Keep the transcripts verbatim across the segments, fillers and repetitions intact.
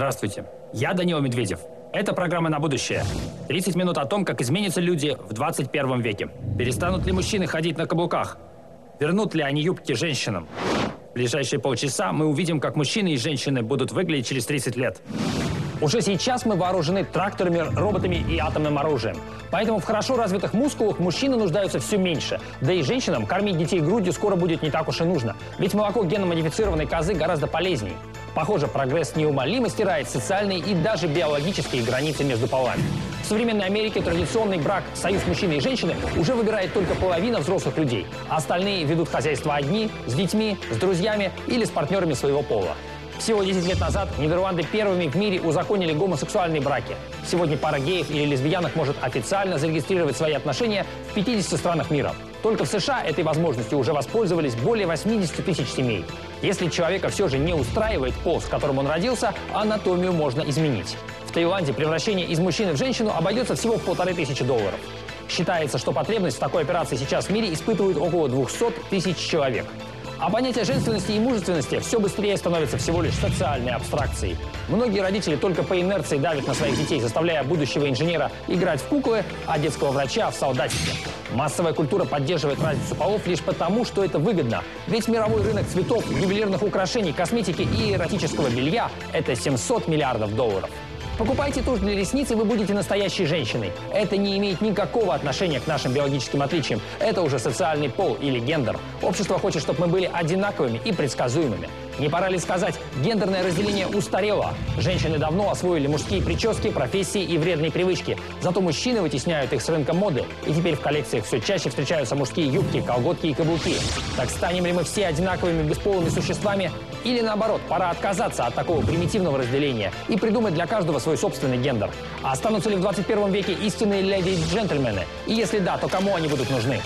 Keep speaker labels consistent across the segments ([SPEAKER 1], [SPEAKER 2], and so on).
[SPEAKER 1] Здравствуйте, я Данила Медведев. Это программа «На будущее». тридцать минут о том, как изменятся люди в двадцать первом веке. Перестанут ли мужчины ходить на каблуках? Вернут ли они юбки женщинам? В ближайшие полчаса мы увидим, как мужчины и женщины будут выглядеть через тридцать лет. Уже сейчас мы вооружены тракторами, роботами и атомным оружием. Поэтому в хорошо развитых мускулах мужчины нуждаются все меньше. Да и женщинам кормить детей грудью скоро будет не так уж и нужно. Ведь молоко генно-модифицированной козы гораздо полезнее. Похоже, прогресс неумолимо стирает социальные и даже биологические границы между полами. В современной Америке традиционный брак, союз мужчины и женщины, уже выбирает только половина взрослых людей. А остальные ведут хозяйство одни, с детьми, с друзьями или с партнерами своего пола. Всего десять лет назад Нидерланды первыми в мире узаконили гомосексуальные браки. Сегодня пара геев или лесбиянок может официально зарегистрировать свои отношения в пятидесяти странах мира. Только в США этой возможностью уже воспользовались более восьмидесяти тысяч семей. Если человека все же не устраивает пол, с которым он родился, анатомию можно изменить. В Таиланде превращение из мужчины в женщину обойдется всего в полторы тысячи долларов. Считается, что потребность в такой операции сейчас в мире испытывают около двухсот тысяч человек. А понятие женственности и мужественности все быстрее становится всего лишь социальной абстракцией. Многие родители только по инерции давят на своих детей, заставляя будущего инженера играть в куклы, а детского врача в солдатики. Массовая культура поддерживает разницу полов лишь потому, что это выгодно. Ведь мировой рынок цветов, ювелирных украшений, косметики и эротического белья – это семьсот миллиардов долларов. Покупайте тушь для ресниц, и вы будете настоящей женщиной. Это не имеет никакого отношения к нашим биологическим отличиям. Это уже социальный пол или гендер. Общество хочет, чтобы мы были одинаковыми и предсказуемыми. Не пора ли сказать, гендерное разделение устарело? Женщины давно освоили мужские прически, профессии и вредные привычки. Зато мужчины вытесняют их с рынка моды. И теперь в коллекциях все чаще встречаются мужские юбки, колготки и каблуки. Так станем ли мы все одинаковыми бесполыми существами? Или наоборот, пора отказаться от такого примитивного разделения и придумать для каждого свой собственный гендер? А останутся ли в двадцать первом веке истинные леди и джентльмены? И если да, то кому они будут нужны?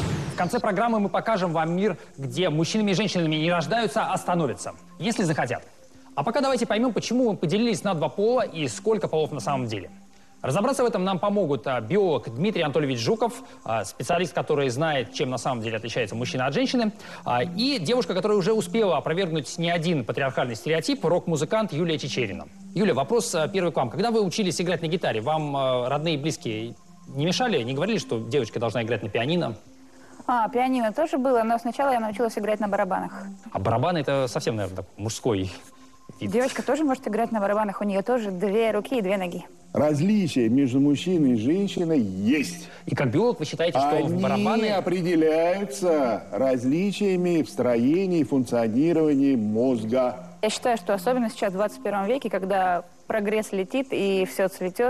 [SPEAKER 1] В конце программы мы покажем вам мир, где мужчинами и женщинами не рождаются, а становятся, если захотят. А пока давайте поймем, почему мы поделились на два пола и сколько полов на самом деле. Разобраться в этом нам помогут а, биолог Дмитрий Анатольевич Жуков, а, специалист, который знает, чем на самом деле отличается мужчина от женщины, а, и девушка, которая уже успела опровергнуть не один патриархальный стереотип, рок-музыкант Юлия Чичерина. Юля, вопрос а, первый к вам. Когда вы учились играть на гитаре, вам а, родные и близкие не мешали, не говорили, что девочка должна играть на пианино?
[SPEAKER 2] А, пианино тоже было, но сначала я научилась играть на барабанах.
[SPEAKER 1] А барабаны — это совсем, наверное, мужской вид.
[SPEAKER 2] Девочка тоже может играть на барабанах, у нее тоже две руки и две ноги.
[SPEAKER 3] Различия между мужчиной и женщиной есть.
[SPEAKER 1] И как биолог вы считаете, что
[SPEAKER 3] Они
[SPEAKER 1] барабаны...
[SPEAKER 3] определяются различиями в строении и функционировании мозга.
[SPEAKER 2] Я считаю, что особенно сейчас, в двадцать первом веке, когда прогресс летит и все цветет,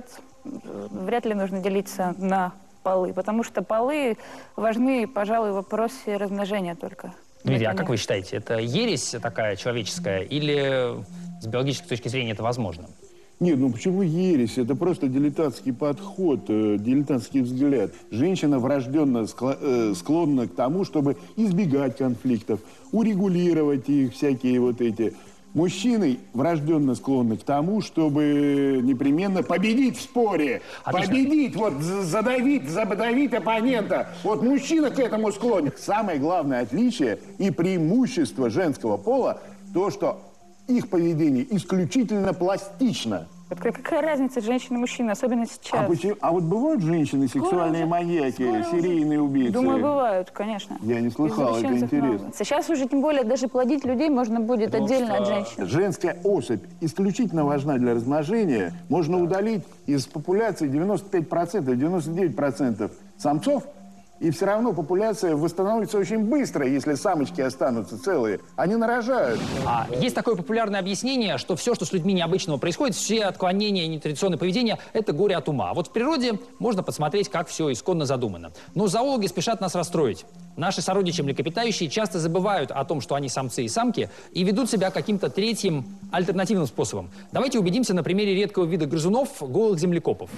[SPEAKER 2] вряд ли нужно делиться на полы, потому что полы важны, пожалуй, в вопросе размножения только.
[SPEAKER 1] Дмитрий, а как вы считаете, это ересь такая человеческая или с биологической точки зрения это возможно?
[SPEAKER 3] Нет, ну почему ересь? Это просто дилетантский подход, э, дилетантский взгляд. Женщина врожденно скло, э, склонна к тому, чтобы избегать конфликтов, урегулировать их, всякие вот эти. Мужчины врожденно склонны к тому, чтобы непременно победить в споре. Отлично. Победить, вот задавить, задавить оппонента. Вот мужчина к этому склонен. Самое главное отличие и преимущество женского пола то, что их поведение исключительно пластично.
[SPEAKER 2] Какая разница, женщина и мужчина, особенно сейчас?
[SPEAKER 3] А, почему, а вот бывают женщины сексуальные Скоро маньяки, Скоро серийные убийцы?
[SPEAKER 2] Думаю, бывают, конечно.
[SPEAKER 3] Я не слыхал, это интересно.
[SPEAKER 2] Много. Сейчас уже тем более даже плодить людей можно будет Потому отдельно от женщин.
[SPEAKER 3] Женская особь исключительно важна для размножения. Можно удалить из популяции девяносто пять процентов, девяносто девять процентов самцов, и все равно популяция восстановится очень быстро, если самочки останутся целые. Они нарожают.
[SPEAKER 1] А есть такое популярное объяснение, что все, что с людьми необычного происходит, все отклонения и нетрадиционное поведение – это горе от ума. А вот в природе можно посмотреть, как все исконно задумано. Но зоологи спешат нас расстроить. Наши сородичи млекопитающие часто забывают о том, что они самцы и самки, и ведут себя каким-то третьим, альтернативным способом. Давайте убедимся на примере редкого вида грызунов – голых землекопов.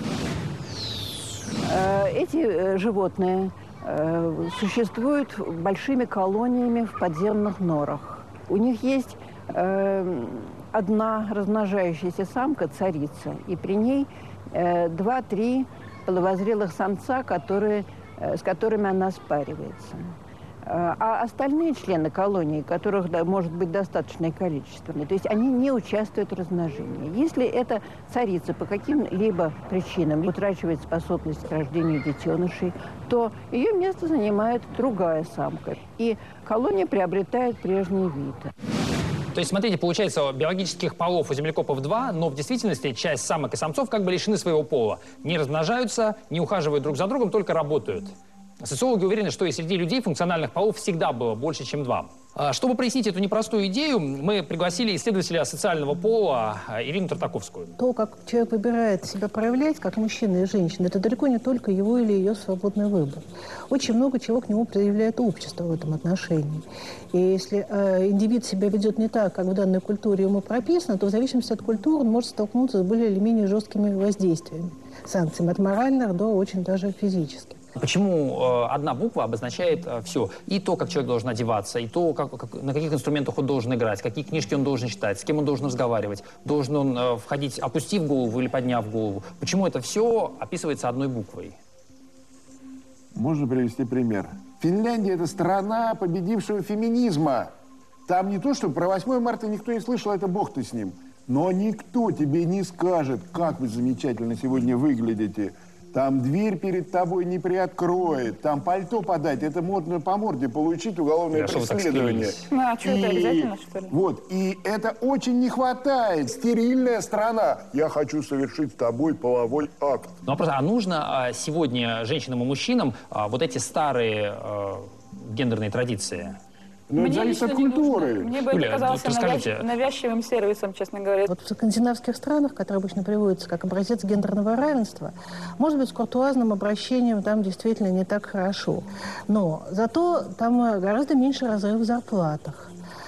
[SPEAKER 4] Эти животные существуют большими колониями в подземных норах. У них есть э, одна размножающаяся самка, царица, и при ней э, два-три половозрелых самца, которые, э, с которыми она спаривается. А остальные члены колонии, которых да, может быть достаточное количество, то есть они не участвуют в размножении. Если эта царица по каким-либо причинам утрачивает способность к рождению детенышей, то ее место занимает другая самка. И колония приобретает прежний вид.
[SPEAKER 1] То есть, смотрите, получается, биологических полов у землекопов два, но в действительности часть самок и самцов как бы лишены своего пола. Не размножаются, не ухаживают друг за другом, только работают. Социологи уверены, что и среди людей функциональных полов всегда было больше, чем два. Чтобы прояснить эту непростую идею, мы пригласили исследователя социального пола Ирину Тартаковскую.
[SPEAKER 5] То, как человек выбирает себя проявлять, как мужчина и женщина, это далеко не только его или ее свободный выбор. Очень много чего к нему проявляет общество в этом отношении. И если э, индивид себя ведет не так, как в данной культуре ему прописано, то в зависимости от культуры он может столкнуться с более или менее жесткими воздействиями, санкциями, от моральных до очень даже физических.
[SPEAKER 1] Почему э, одна буква обозначает э, все? И то, как человек должен одеваться, и то, как, как, на каких инструментах он должен играть, какие книжки он должен читать, с кем он должен разговаривать, должен он э, входить, опустив голову или подняв голову. Почему это все описывается одной буквой?
[SPEAKER 3] Можно привести пример. Финляндия – это страна победившего феминизма. Там не то, что про восьмое марта никто не слышал, это бог ты с ним. Но никто тебе не скажет, как вы замечательно сегодня выглядите. Там дверь перед тобой не приоткроет, там пальто подать, это можно по морде получить уголовное преследование.
[SPEAKER 2] Ну, а что,
[SPEAKER 3] и,
[SPEAKER 2] это обязательно, что ли?
[SPEAKER 3] Вот, и это очень не хватает. Стерильная страна. Я хочу совершить с тобой половой акт.
[SPEAKER 1] Ну, а, просто, а нужно а, сегодня женщинам и мужчинам а, вот эти старые а, гендерные традиции?
[SPEAKER 3] Но это зависит от культуры.
[SPEAKER 2] Мне бы
[SPEAKER 1] Юля,
[SPEAKER 2] это казалось
[SPEAKER 1] вот расскажите.
[SPEAKER 2] навязч... навязчивым сервисом, честно говоря.
[SPEAKER 5] Вот в скандинавских странах, которые обычно приводятся как образец гендерного равенства, может быть, с куртуазным обращением там действительно не так хорошо. Но зато там гораздо меньше разрыв в зарплатах.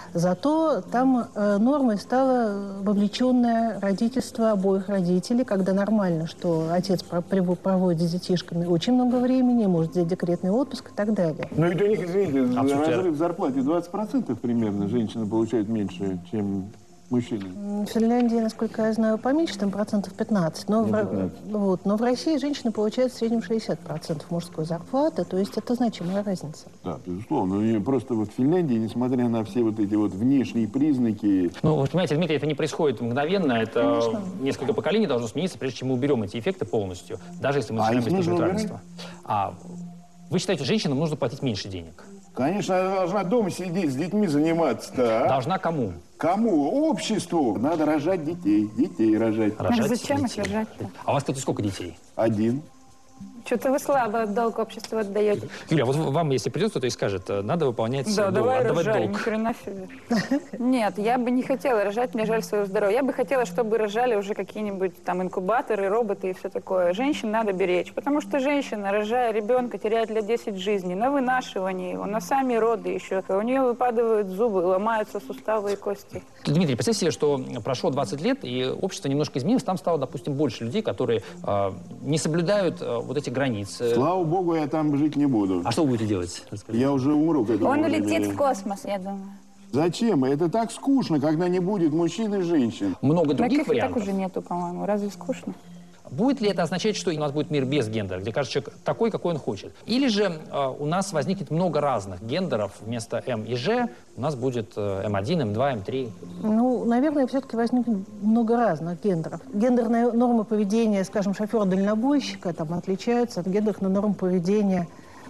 [SPEAKER 5] Зато там э, нормой стало вовлеченное родительство обоих родителей, когда нормально, что отец про проводит с детишками очень много времени, может взять декретный отпуск и так далее.
[SPEAKER 3] Но ведь у них, извините,
[SPEAKER 1] Абсолютно.
[SPEAKER 3] разрыв в зарплате двадцать процентов примерно женщины получают меньше, чем мужчины.
[SPEAKER 5] В Финляндии, насколько я знаю, поменьше, там процентов пятнадцать. Но,
[SPEAKER 3] Ну,
[SPEAKER 5] в,
[SPEAKER 3] пятнадцать.
[SPEAKER 5] вот, но в России женщины получают в среднем шестьдесят процентов мужской зарплаты, то есть это значимая разница.
[SPEAKER 3] Да, безусловно. И просто вот в Финляндии, несмотря на все вот эти вот внешние признаки...
[SPEAKER 1] Ну, вы понимаете, Дмитрий, это не происходит мгновенно, это
[SPEAKER 5] Конечно.
[SPEAKER 1] несколько поколений должно смениться, прежде чем мы уберем эти эффекты полностью, даже если мы
[SPEAKER 3] А
[SPEAKER 1] начинаем
[SPEAKER 3] их нужно
[SPEAKER 1] обеспечивать
[SPEAKER 3] убирать?
[SPEAKER 1] равенство. А вы считаете, женщинам нужно платить меньше денег?
[SPEAKER 3] Конечно, она должна дома сидеть, с детьми заниматься-то, а?
[SPEAKER 1] Должна кому?
[SPEAKER 3] Кому? Обществу. Надо рожать детей. Детей рожать.
[SPEAKER 1] Рожать
[SPEAKER 2] зачем их
[SPEAKER 1] детей.
[SPEAKER 2] рожать-то?
[SPEAKER 1] А у вас, кстати, сколько детей?
[SPEAKER 3] Один.
[SPEAKER 2] Что-то вы слабо долг обществу отдаете.
[SPEAKER 1] Юля, вот вам, если придет кто-то и скажет, надо выполнять
[SPEAKER 2] Да,
[SPEAKER 1] долг,
[SPEAKER 2] давай
[SPEAKER 1] отдавать
[SPEAKER 2] рожай, ни
[SPEAKER 1] долг.
[SPEAKER 2] хрена себе. Нет, я бы не хотела рожать, мне жаль своего здоровья. Я бы хотела, чтобы рожали уже какие-нибудь там инкубаторы, роботы и все такое. Женщин надо беречь, потому что женщина, рожая ребенка, теряет лет десять жизни на вынашивании его, на сами роды еще. У нее выпадают зубы, ломаются суставы и кости.
[SPEAKER 1] Дмитрий, представьте себе, что прошло двадцать лет, и общество немножко изменилось, там стало, допустим, больше людей, которые э, не соблюдают э, вот эти границы.
[SPEAKER 3] Слава богу, я там жить не буду.
[SPEAKER 1] А что вы будете делать? Расскажите.
[SPEAKER 3] Я уже умру к этому
[SPEAKER 2] Он
[SPEAKER 3] времени.
[SPEAKER 2] улетит в космос, я думаю.
[SPEAKER 3] Зачем? Это так скучно, когда не будет мужчин и женщин.
[SPEAKER 1] Много других
[SPEAKER 2] Таких и так
[SPEAKER 1] вариантов.
[SPEAKER 2] уже нету, по-моему. Разве скучно?
[SPEAKER 1] Будет ли это означать, что у нас будет мир без гендера, где каждый человек такой, какой он хочет? Или же э, у нас возникнет много разных гендеров, вместо М и Ж у нас будет э, М один, М два, М три?
[SPEAKER 5] Ну, наверное, все-таки возникнет много разных гендеров. Гендерные нормы поведения, скажем, шофера-дальнобойщика там отличаются от гендерных норм поведения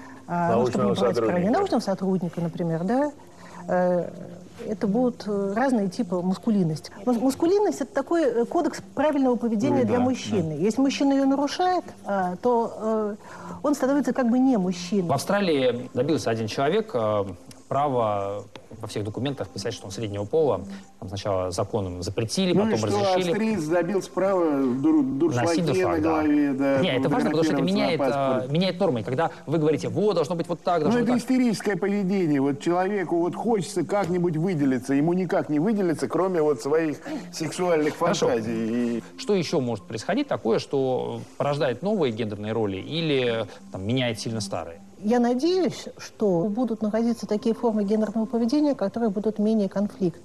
[SPEAKER 5] а, ну, чтобы не брать крайне, научного сотрудника, например, да. Э, Это будут разные типы маскулинности. Маскулинность – это такой кодекс правильного поведения
[SPEAKER 3] Ну,
[SPEAKER 5] для
[SPEAKER 3] да,
[SPEAKER 5] мужчины. Да. Если мужчина ее нарушает, то он становится как бы не мужчиной.
[SPEAKER 1] В Австралии добился один человек права во всех документах писать, что он среднего пола. Там сначала законом запретили,
[SPEAKER 3] ну
[SPEAKER 1] потом
[SPEAKER 3] и что,
[SPEAKER 1] разрешили.
[SPEAKER 3] австриец добился права дур, дуршлаге на голове. Да,
[SPEAKER 1] Нет, это важно, потому что это меняет, а, меняет нормы. Когда вы говорите, вот, должно быть вот так, должно
[SPEAKER 3] Ну,
[SPEAKER 1] быть
[SPEAKER 3] это
[SPEAKER 1] так.
[SPEAKER 3] истерическое поведение. Вот человеку вот хочется как-нибудь выделиться, ему никак не выделиться, кроме вот своих сексуальных
[SPEAKER 1] Хорошо.
[SPEAKER 3] фантазий. И...
[SPEAKER 1] Что еще может происходить такое, что порождает новые гендерные роли или там, меняет сильно старые?
[SPEAKER 5] Я надеюсь, что будут находиться такие формы гендерного поведения, которые будут менее конфликтными.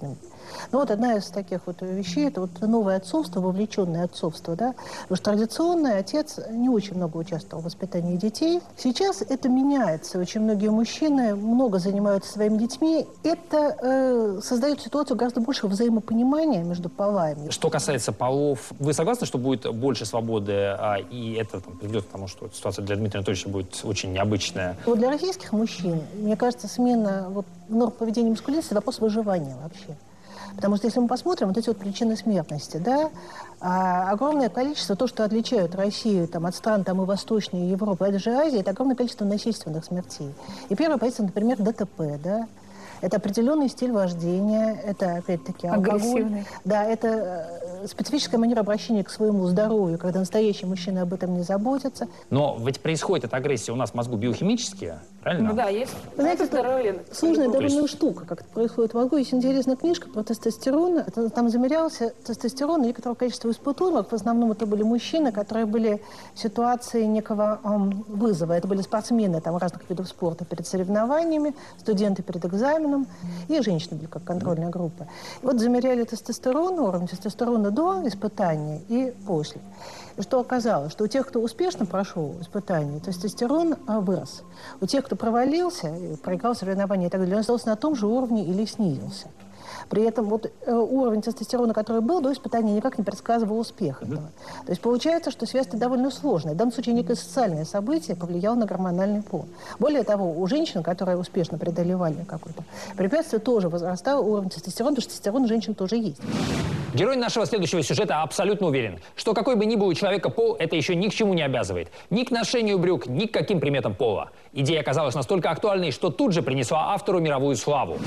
[SPEAKER 5] Ну вот одна из таких вот вещей – это вот новое отцовство, вовлеченное отцовство, да. Потому что традиционный отец не очень много участвовал в воспитании детей. Сейчас это меняется. Очень многие мужчины много занимаются своими детьми. Это э, создает ситуацию гораздо большего взаимопонимания между полами.
[SPEAKER 1] Что касается полов, вы согласны, что будет больше свободы, а, и это там, приведет к тому, что ситуация для Дмитрия Анатольевича будет очень необычная?
[SPEAKER 5] Вот для российских мужчин, мне кажется, смена вот, норм поведения маскулинности – вопрос выживания вообще. Потому что если мы посмотрим, вот эти вот причины смертности, да, а, огромное количество, то, что отличает Россию там, от стран там, и Восточной Европы, а даже Азии, это огромное количество насильственных смертей. И первая позиция, например, ДТП, да. Это определенный стиль вождения, это, опять-таки, алкоголь. Да, это специфическая манера обращения к своему здоровью, когда настоящий мужчина об этом не заботится.
[SPEAKER 1] Но ведь происходит эта агрессия у нас в мозгу биохимически, правильно?
[SPEAKER 2] Ну да, есть.
[SPEAKER 5] Знаете, это сложная довольно есть... штука, как это происходит в мозгу. Есть интересная книжка про тестостерон. Это, там замерялся тестостерон некоторого количества испытуемых. В основном это были мужчины, которые были в ситуации некого эм, вызова. Это были спортсмены там, разных видов спорта перед соревнованиями, студенты перед экзаменом. И женщины были как контрольная группа. И вот замеряли тестостерон, уровень тестостерона до испытания и после. И что оказалось? Что у тех, кто успешно прошел испытание, тестостерон вырос. У тех, кто провалился, проиграл соревнования и так далее, он остался на том же уровне или снизился. При этом вот э, уровень тестостерона, который был до испытания, никак не предсказывал успех этого. Mm-hmm. То есть получается, что связь-то довольно сложная. В данном случае некое социальное событие повлияло на гормональный фон. Более того, у женщин, которые успешно преодолевали какое-то препятствие, тоже возрастал уровень тестостерона, потому что тестостерон у женщин тоже есть.
[SPEAKER 1] Герой нашего следующего сюжета абсолютно уверен, что какой бы ни был у человека пол, это еще ни к чему не обязывает. Ни к ношению брюк, ни к каким приметам пола. Идея оказалась настолько актуальной, что тут же принесла автору мировую славу.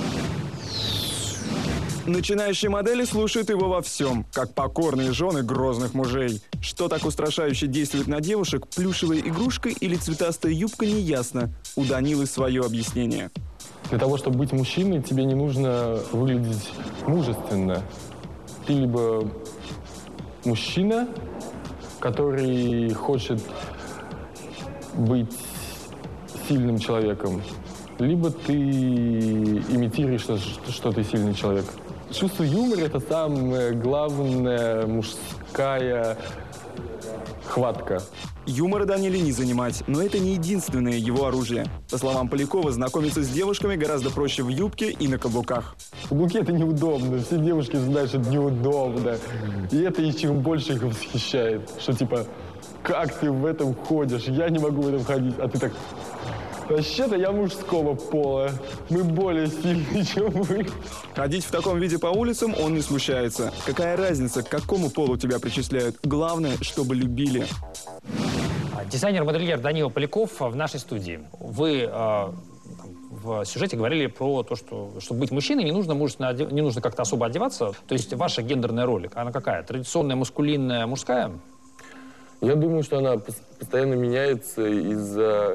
[SPEAKER 6] Начинающие модели слушают его во всем, как покорные жены грозных мужей. Что так устрашающе действует на девушек, плюшевая игрушка или цветастая юбка, неясно. У Данилы свое объяснение.
[SPEAKER 7] Для того, чтобы быть мужчиной, тебе не нужно выглядеть мужественно. Ты либо мужчина, который хочет быть сильным человеком, либо ты имитируешь, что, что ты сильный человек. Чувство юмора – это самая главная мужская хватка.
[SPEAKER 6] Юмора Даниле не занимать, но это не единственное его оружие. По словам Полякова, знакомиться с девушками гораздо проще в юбке и на каблуках.
[SPEAKER 7] Каблуки – это неудобно. Все девушки знают, что это неудобно. И это еще больше их восхищает. Что типа, как ты в этом ходишь? Я не могу в этом ходить. А ты так... Вообще-то я мужского пола. Мы более сильные, чем вы.
[SPEAKER 6] Ходить в таком виде по улицам он не смущается. Какая разница, к какому полу тебя причисляют? Главное, чтобы любили.
[SPEAKER 1] Дизайнер-модельер Данила Поляков в нашей студии. Вы э, в сюжете говорили про то, что чтобы быть мужчиной, не нужно, мужественно, не нужно как-то особо одеваться. То есть ваша гендерная роль, она какая? Традиционная, мускулинная, мужская?
[SPEAKER 7] Я думаю, что она постоянно меняется из-за...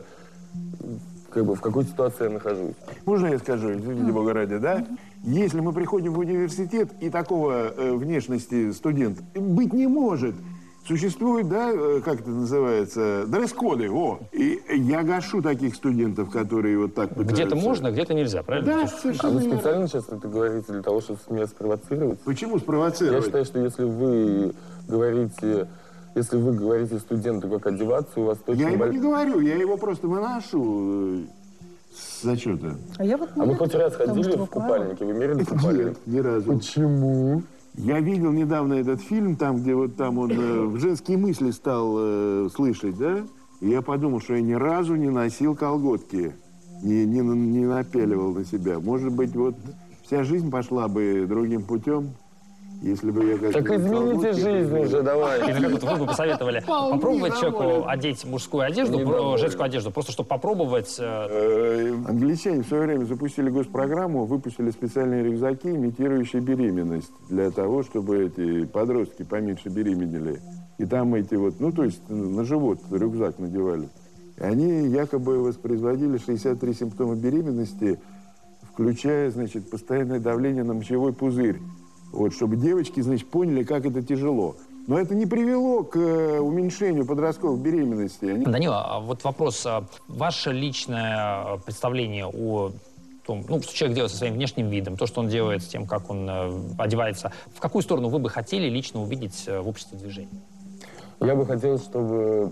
[SPEAKER 7] как бы в какой ситуации я нахожусь.
[SPEAKER 3] Можно я скажу, извините бога ради, да? Если мы приходим в университет, и такого э, внешности студент быть не может, существует, да, э, как это называется, дресс-коды, о. И я гашу таких студентов, которые вот так пытаются.
[SPEAKER 1] Где-то можно, где-то нельзя, правильно?
[SPEAKER 3] Да, совершенно.
[SPEAKER 7] А вы специально сейчас это говорите для того, чтобы меня спровоцировать?
[SPEAKER 3] Почему спровоцировать?
[SPEAKER 7] Я считаю, что если вы говорите... Если вы говорите студенту, как одеваться, у вас точно...
[SPEAKER 3] Я его не говорю, я его просто выношу с зачета.
[SPEAKER 5] А, я вот
[SPEAKER 7] а вы хоть раз ходили в купальнике? Вы мерили купальник?
[SPEAKER 3] Нет, ни разу.
[SPEAKER 7] Почему?
[SPEAKER 3] Я видел недавно этот фильм, там, где вот там он э, в женские мысли стал э, слышать, да? И я подумал, что я ни разу не носил колготки, не, не, не напяливал на себя. Может быть, вот вся жизнь пошла бы другим путем. Если бы я
[SPEAKER 7] так измените жизнь уже, давай.
[SPEAKER 1] Или как вот вы бы посоветовали попробовать человеку одеть мужскую одежду, про, женскую одежду, просто чтобы попробовать...
[SPEAKER 3] Англичане в свое время запустили госпрограмму, выпустили специальные рюкзаки, имитирующие беременность, для того, чтобы эти подростки поменьше беременели. И там эти вот, ну, то есть на живот рюкзак надевали. И они якобы воспроизводили шестьдесят три симптома беременности, включая, значит, постоянное давление на мочевой пузырь. Вот, чтобы девочки, значит, поняли, как это тяжело. Но это не привело к э, уменьшению подростковых беременностей. Они...
[SPEAKER 1] Данила, вот вопрос. Ваше личное представление о том, ну, что человек делает со своим внешним видом, то, что он делает с тем, как он э, одевается. В какую сторону вы бы хотели лично увидеть э, в обществе движения?
[SPEAKER 8] Я бы хотел, чтобы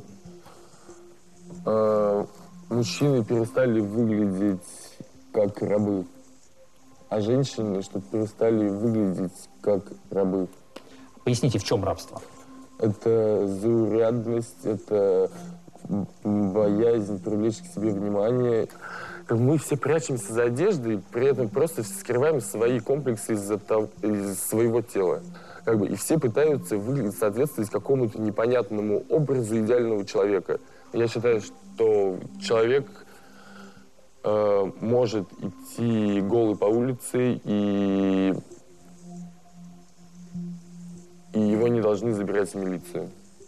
[SPEAKER 8] э, мужчины перестали выглядеть как рабы, а женщины, чтобы перестали выглядеть как рабы.
[SPEAKER 1] Поясните, в чем рабство?
[SPEAKER 8] Это заурядность, это боязнь привлечь к себе внимание. Мы все прячемся за одеждой, при этом просто скрываем свои комплексы из-за того, из своего тела. Как бы, и все пытаются выглядеть, соответствовать какому-то непонятному образу идеального человека. Я считаю, что человек э, может идти голый по улице, и, и его не должны забирать в милицию.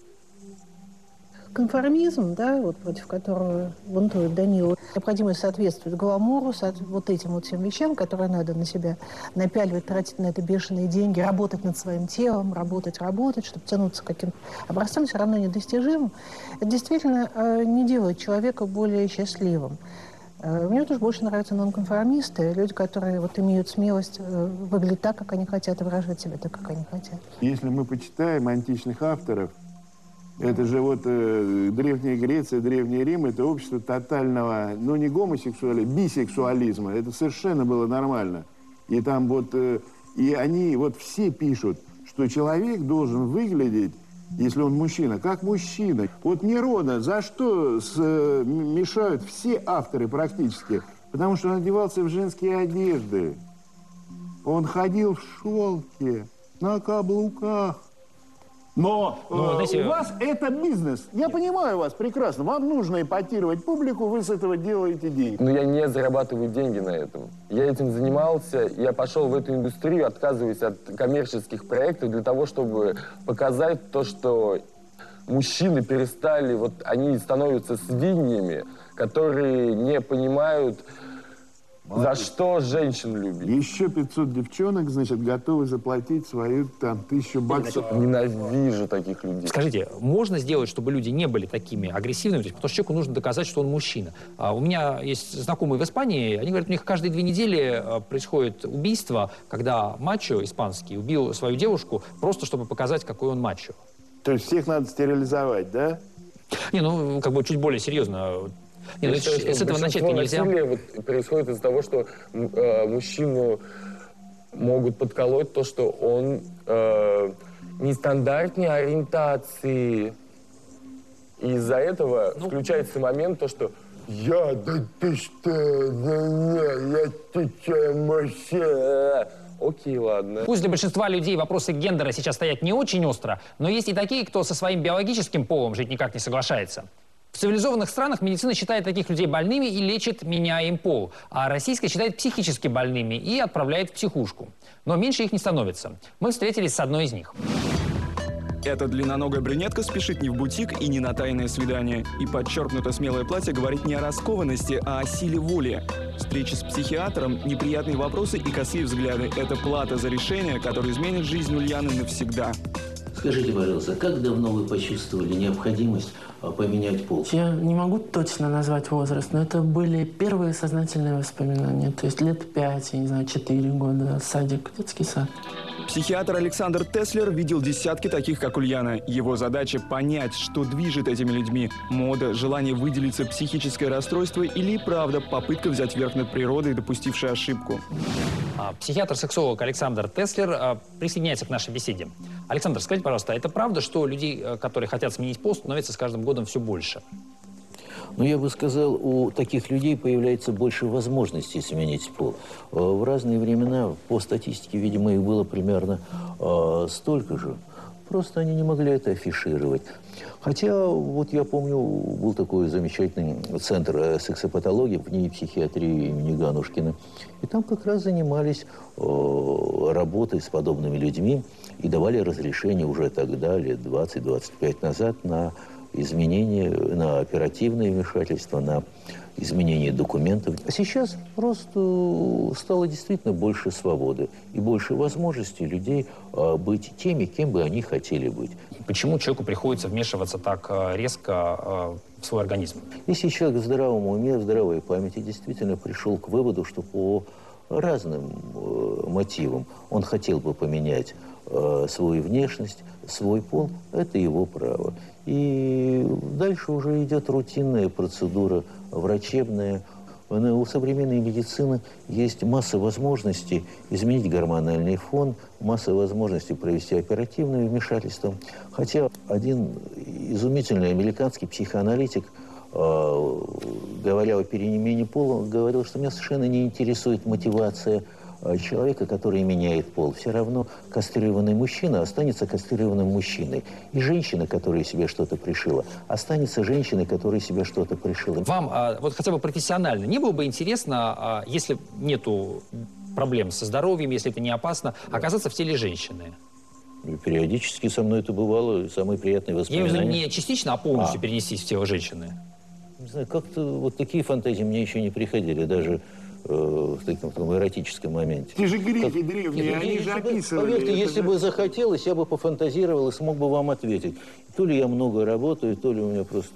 [SPEAKER 5] Конформизм, да, вот против которого бунтует Данила, необходимость соответствовать гламуру, вот этим вот всем вещам, которые надо на себя напяливать, тратить на это бешеные деньги, работать над своим телом, работать, работать, чтобы тянуться к каким-то образцам, все равно недостижимым. Это действительно э, не делает человека более счастливым. Э, мне тоже больше нравятся нонконформисты, люди, которые вот имеют смелость э, выглядеть так, как они хотят, и выражать себя так, как они хотят.
[SPEAKER 3] Если мы почитаем античных авторов, это же вот э, Древняя Греция, Древний Рим, это общество тотального, ну не гомосексуализма, бисексуализма. Это совершенно было нормально. И там вот, э, и они вот все пишут, что человек должен выглядеть, если он мужчина, как мужчина. Вот Нерона, за что с, э, мешают все авторы практически? Потому что он одевался в женские одежды. Он ходил в шелке, на каблуках. Но
[SPEAKER 1] ну,
[SPEAKER 3] э,
[SPEAKER 1] знаете,
[SPEAKER 3] у вас это бизнес. Я понимаю вас прекрасно. Вам нужно эпатировать публику, вы с этого делаете деньги.
[SPEAKER 8] Но я не зарабатываю деньги на этом. Я этим занимался, я пошел в эту индустрию, отказываясь от коммерческих проектов для того, чтобы показать то, что мужчины перестали, вот они становятся свиньями, которые не понимают, за что женщин любить.
[SPEAKER 3] Еще пятьсот девчонок, значит, готовы заплатить свою там тысячу баксов.
[SPEAKER 8] Ненавижу таких людей.
[SPEAKER 1] Скажите, можно сделать, чтобы люди не были такими агрессивными? То есть, потому что человеку нужно доказать, что он мужчина. А у меня есть знакомые в Испании, они говорят, у них каждые две недели происходит убийство, когда мачо испанский убил свою девушку просто, чтобы показать, какой он мачо.
[SPEAKER 3] То есть всех надо стерилизовать, да?
[SPEAKER 1] Не, ну, как бы чуть более серьезно. Не, ну,
[SPEAKER 8] считаю,
[SPEAKER 1] с этого начать нельзя.
[SPEAKER 8] Насилие вот происходит из-за того, что э, мужчину могут подколоть то, что он э, нестандартной ориентации. И из-за этого ну, включается момент, то, что я, да ты что, да не, я ты что, мужчина. Окей, ладно.
[SPEAKER 1] Пусть для большинства людей вопросы гендера сейчас стоят не очень остро, но есть и такие, кто со своим биологическим полом жить никак не соглашается. В цивилизованных странах медицина считает таких людей больными и лечит, меняя им пол. А российская считает психически больными и отправляет в психушку. Но меньше их не становится. Мы встретились с одной из них.
[SPEAKER 6] Эта длинноногая брюнетка спешит не в бутик и не на тайное свидание. И подчеркнуто смелое платье говорит не о раскованности, а о силе воли. Встречи с психиатром, неприятные вопросы и косые взгляды – это плата за решение, которое изменит жизнь Ульяны навсегда.
[SPEAKER 9] Скажите, пожалуйста, как давно вы почувствовали необходимость поменять пол?
[SPEAKER 10] Я не могу точно назвать возраст, но это были первые сознательные воспоминания. То есть лет пять, я не знаю, четыре года, садик, детский сад.
[SPEAKER 6] Психиатр Александр Теслер видел десятки таких, как Ульяна. Его задача – понять, что движет этими людьми. Мода, желание выделиться, психическое расстройство или, правда, попытка взять верх над природой, допустившей ошибку.
[SPEAKER 1] Психиатр-сексолог Александр Теслер присоединяется к нашей беседе. Александр, скажите, пожалуйста, это правда, что людей, которые хотят сменить пол, становится с каждым годом все больше?
[SPEAKER 9] Ну, я бы сказал, у таких людей появляется больше возможностей сменить пол. В разные времена, по статистике, видимо, их было примерно э, столько же. Просто они не могли это афишировать. Хотя, вот я помню, был такой замечательный центр сексопатологии в НИИ психиатрии имени Ганушкина. И там как раз занимались э, работой с подобными людьми и давали разрешение уже тогда, лет двадцать-двадцать пять назад, на изменение, на оперативное вмешательство, на изменение документов. А сейчас просто стало действительно больше свободы и больше возможностей людей а, быть теми, кем бы они хотели быть.
[SPEAKER 1] Почему человеку приходится вмешиваться так резко в в свой организм.
[SPEAKER 9] Если человек в здравом уме, в здравой памяти действительно пришел к выводу, что по разным э, мотивам он хотел бы поменять э, свою внешность, свой пол, это его право. И дальше уже идет рутинная процедура врачебная. У современной медицины есть масса возможностей изменить гормональный фон, масса возможностей провести оперативное вмешательство. Хотя один изумительный американский психоаналитик, э, говоря о перемене пола, говорил, что меня совершенно не интересует мотивация человека, который меняет пол. Все равно кастрированный мужчина останется кастрированным мужчиной. И женщина, которая себе что-то пришила, останется женщиной, которая себе что-то пришила.
[SPEAKER 1] Вам а, вот хотя бы профессионально не было бы интересно, а, если нету проблем со здоровьем, если это не опасно, оказаться в теле женщины?
[SPEAKER 9] И периодически со мной это бывало, самые приятные воспоминания.
[SPEAKER 1] Я имею в виду не частично, а полностью
[SPEAKER 9] а.
[SPEAKER 1] перенестись в тело женщины.
[SPEAKER 9] Не знаю, как-то вот такие фантазии мне еще не приходили, даже в таком, в таком эротическом моменте.
[SPEAKER 3] Те же греки
[SPEAKER 9] как...
[SPEAKER 3] древние,
[SPEAKER 9] Нет,
[SPEAKER 3] они же описывали.
[SPEAKER 9] Поверьте,
[SPEAKER 3] это
[SPEAKER 9] если
[SPEAKER 3] же...
[SPEAKER 9] бы захотелось, я бы пофантазировал и смог бы вам ответить. То ли я много работаю, то ли у меня просто...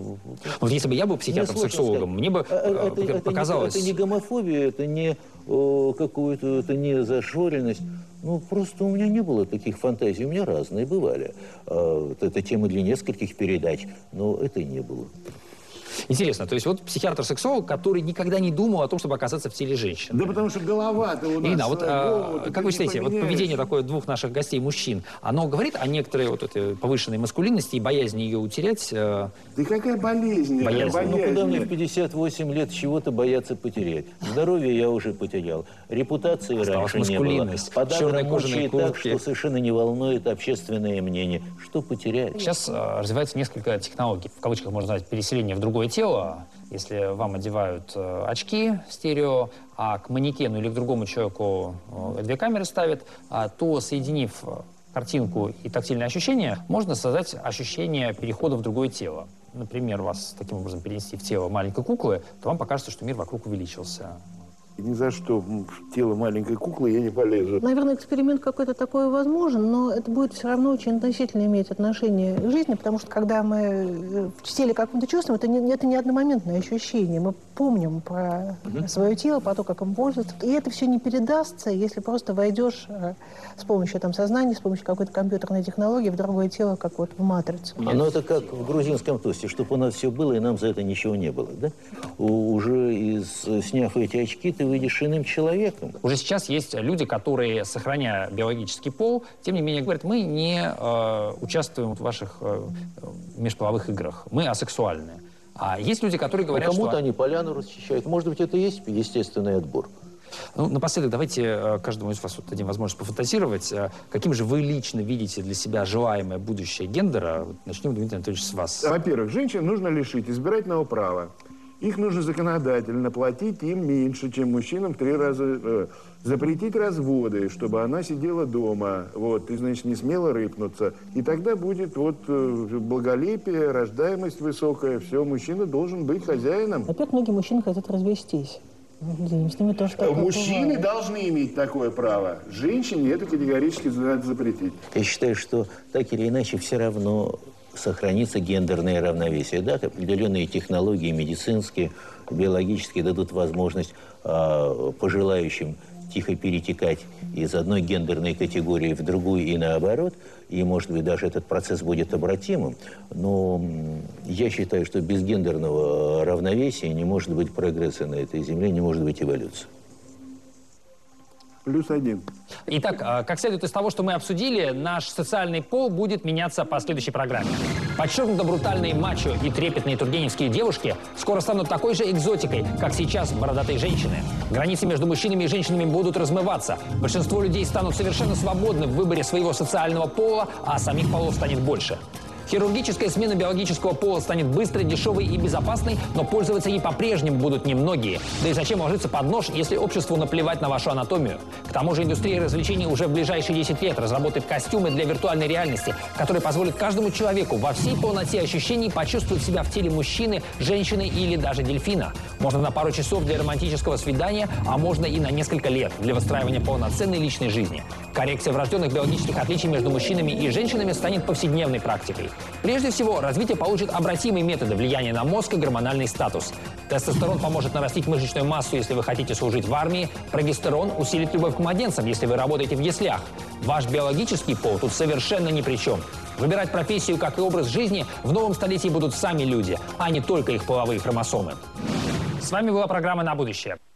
[SPEAKER 1] Вот если бы я был психиатром-сексологом, мне бы
[SPEAKER 9] это,
[SPEAKER 1] э, показалось...
[SPEAKER 9] Это не, это не гомофобия, это не какую-то, это не зашоренность. Ну, просто у меня не было таких фантазий, у меня разные бывали. Это темы для нескольких передач, но это не было.
[SPEAKER 1] Интересно, то есть вот психиатр-сексолог, который никогда не думал о том, чтобы оказаться в теле женщины.
[SPEAKER 3] Да потому что голова-то у нас...
[SPEAKER 1] Ирина, вот
[SPEAKER 3] голову,
[SPEAKER 1] а, как вы считаете, вот поведение такое двух наших гостей, мужчин, оно говорит о некоторой вот этой повышенной маскулинности и боязни ее утерять? Э...
[SPEAKER 3] Да какая болезнь?
[SPEAKER 1] Боязнь.
[SPEAKER 3] Боязнь.
[SPEAKER 9] Ну, куда мне в пятьдесят восемь лет чего-то бояться потерять? Здоровье я уже потерял. Репутации раньше не было. Подагра мучает так, что совершенно не волнует общественное мнение. Что потерять?
[SPEAKER 1] Сейчас э, развивается несколько технологий, в кавычках можно назвать, переселение в другое тело. Если вам одевают э, очки стерео, а к манекену или к другому человеку э, две камеры ставят, э, то, соединив картинку и тактильное ощущение, можно создать ощущение перехода в другое тело. Например, вас таким образом перенести в тело маленькой куклы, то вам покажется, что мир вокруг увеличился.
[SPEAKER 3] Ни за что в тело маленькой куклы я не полезу.
[SPEAKER 5] Наверное, эксперимент какой-то такой возможен, но это будет все равно очень относительно иметь отношение к жизни, потому что когда мы в теле как-то чувствуем, это не, это не одномоментное ощущение. Мы помним про mm-hmm. свое тело, про то, как им пользоваться. И это все не передастся, если просто войдешь с помощью там, сознания, с помощью какой-то компьютерной технологии в другое тело, как вот в матрицу.
[SPEAKER 9] Оно это как в грузинском тосте, чтобы у нас все было, и нам за это ничего не было. Да? Уже из, сняв эти очки, ты выйдешь иным человеком.
[SPEAKER 1] Уже сейчас есть люди, которые, сохраняя биологический пол, тем не менее говорят, мы не э, участвуем в ваших э, межполовых играх, мы асексуальные. А есть люди, которые говорят,
[SPEAKER 9] а кому-то
[SPEAKER 1] что...
[SPEAKER 9] они поляну расчищают. Может быть, это и есть естественный отбор.
[SPEAKER 1] Ну, напоследок, давайте каждому из вас вот дадим возможность пофантазировать. Каким же вы лично видите для себя желаемое будущее гендера? Начнем, Дмитрий Анатольевич, с вас.
[SPEAKER 3] Во-первых, женщин нужно лишить избирательного права. Их нужно законодательно платить им меньше, чем мужчинам в три раза. Э, запретить разводы, чтобы она сидела дома, вот, и, значит, не смела рыпнуться. И тогда будет вот э, благолепие, рождаемость высокая, все, мужчина должен быть хозяином.
[SPEAKER 5] Во-первых, многие мужчины хотят развестись. С ними тоже
[SPEAKER 3] Мужчины
[SPEAKER 5] бывает.
[SPEAKER 3] должны иметь такое право. Женщине это категорически надо запретить.
[SPEAKER 9] Я считаю, что так или иначе все равно сохранится гендерное равновесие. Да, определенные технологии медицинские, биологические дадут возможность э, пожелающим тихо перетекать из одной гендерной категории в другую и наоборот. И, может быть, даже этот процесс будет обратимым. Но я считаю, что без гендерного равновесия не может быть прогресса на этой земле, не может быть эволюции.
[SPEAKER 3] Плюс один.
[SPEAKER 1] Итак, как следует из того, что мы обсудили, наш социальный пол будет меняться по следующей программе. Подчеркнуто брутальные мачо и трепетные тургеневские девушки скоро станут такой же экзотикой, как сейчас бородатые женщины. Границы между мужчинами и женщинами будут размываться. Большинство людей станут совершенно свободны в выборе своего социального пола, а самих полов станет больше. Хирургическая смена биологического пола станет быстрой, дешевой и безопасной, но пользоваться ей по-прежнему будут немногие. Да и зачем ложиться под нож, если обществу наплевать на вашу анатомию? К тому же индустрия развлечений уже в ближайшие десять лет разработает костюмы для виртуальной реальности, которые позволят каждому человеку во всей полноте ощущений почувствовать себя в теле мужчины, женщины или даже дельфина. Можно на пару часов для романтического свидания, а можно и на несколько лет для выстраивания полноценной личной жизни. Коррекция врожденных биологических отличий между мужчинами и женщинами станет повседневной практикой. Прежде всего, развитие получит обратимые методы влияния на мозг и гормональный статус. Тестостерон поможет нарастить мышечную массу, если вы хотите служить в армии. Прогестерон усилит любовь к младенцам, если вы работаете в яслях. Ваш биологический пол тут совершенно ни при чем. Выбирать профессию, как и образ жизни, в новом столетии будут сами люди, а не только их половые хромосомы. С вами была программа «На будущее».